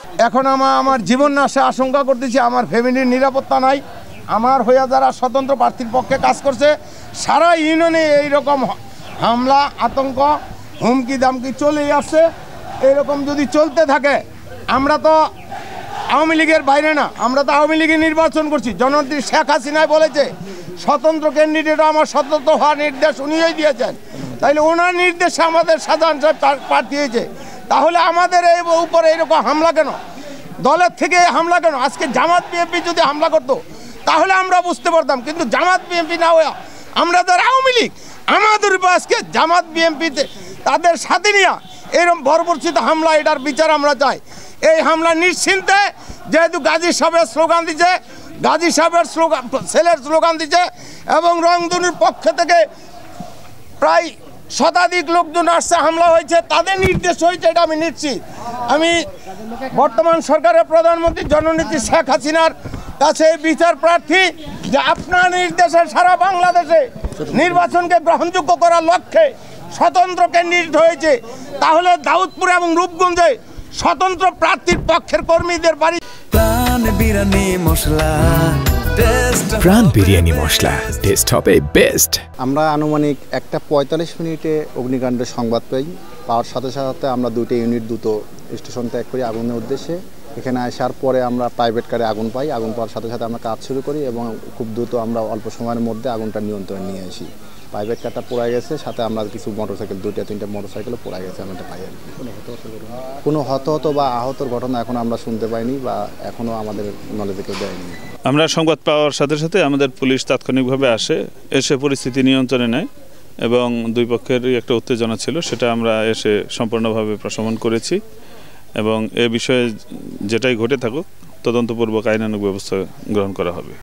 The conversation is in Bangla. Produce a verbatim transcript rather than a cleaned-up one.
এখন আমার আমার জীবন নাশে আশঙ্কা করতেছি, আমার ফ্যামিলির নিরাপত্তা নাই। আমার হয়ে যারা স্বতন্ত্র প্রার্থীর পক্ষে কাজ করছে সারা ইউনিয়নে এইরকম হামলা আতঙ্ক হুমকি দামকি চলেই আসছে। এইরকম যদি চলতে থাকে, আমরা তো আওয়ামী লীগের বাইরে না, আমরা তো আওয়ামী লীগের নির্বাচন করছি। জননেত্রী শেখ হাসিনাই বলেছে স্বতন্ত্র ক্যান্ডিডেট আমার স্বতন্ত্র হওয়ার নির্দেশ উনিই দিয়েছেন, তাইলে ওনার নির্দেশে আমাদের শাহজাহান সাহেব প্রার্থী হয়েছে। তাহলে আমাদের এই উপরে এইরকম হামলা কেন? দলের থেকে হামলা কেন? আজকে জামাত বিএনপি যদি হামলা করতো তাহলে আমরা বুঝতে পারতাম, কিন্তু জামাত বিএনপি না হয়ে আমরা যারা আওয়ামী লীগ আমাদের উপর আজকে জামাত বিএনপিতে তাদের সাথে নিয়ে এরকম বর্বরচিত হামলা, এটার বিচার আমরা চাই। এই হামলা নিশ্চিন্তে, যেহেতু গাজী সাহেবের স্লোগান দিচ্ছে, গাজী সাহেবের স্লোগান ছেলের স্লোগান দিচ্ছে এবং রংধনুর পক্ষ থেকে প্রায় শতাধিক লোকজন আসছে, হামলা হয়েছে, তাদের নির্দেশ হয়েছে, এটা আমি নিশ্চিত। আমি বর্তমান সরকারের প্রধানমন্ত্রী জননেত্রী শেখ হাসিনার কাছে বিচার প্রার্থী যে আপনার নির্দেশে সারা বাংলাদেশে নির্বাচনকে গ্রহণযোগ্য করার লক্ষ্যে স্বতন্ত্র ক্যান্ডিডেট হয়েছে, তাহলে দাউদপুর এবং রূপগঞ্জে স্বতন্ত্র প্রার্থীর পক্ষের কর্মীদের বাড়ি প্রাণ বিরিয়ানি মশলা প্রাণ বিরিয়ানি মশলা টেস্ট হবে বেস্ট। আমরা আনুমানিক একটা পঁয়তাল্লিশ মিনিটে অগ্নিকাণ্ডের সংবাদ পাই। পাওয়ার সাথে সাথে আমরা দুটো ইউনিট দ্রুত স্টেশন ত্যাগ করি আগুনের উদ্দেশ্যে। এখানে আসার পরে আমরা প্রাইভেট কারে আগুন পাই। আগুন পাওয়ার সাথে সাথে আমরা কাজ শুরু করি এবং খুব দ্রুত আমরা অল্প সময়ের মধ্যে আগুনটা নিয়ন্ত্রণে নিয়ে আসি। প্রাইভেট কারটা পোড়া গেছে, সাথে আমরা কিছু মোটরসাইকেল দুইটা তিনটা মোটরসাইকেলও পোড়া গেছে, আমি এটা পাই আর কি। কোনো হতাহত বা আহতর ঘটনা এখন আমরা শুনতে পাইনি বা এখনও আমাদের নলেজে কেউ দেয়নি। আমরা সংবাদ পাওয়ার সাথে সাথে আমাদের পুলিশ তাৎক্ষণিকভাবে আসে, এসে পরিস্থিতি নিয়ন্ত্রণে নেয় এবং দুই পক্ষেরই একটা উত্তেজনা ছিল, সেটা আমরা এসে সম্পূর্ণভাবে প্রশমন করেছি এবং এ বিষয়ে যেটাই ঘটে থাকুক তদন্তপূর্বক আইনানুগ ব্যবস্থা গ্রহণ করা হবে।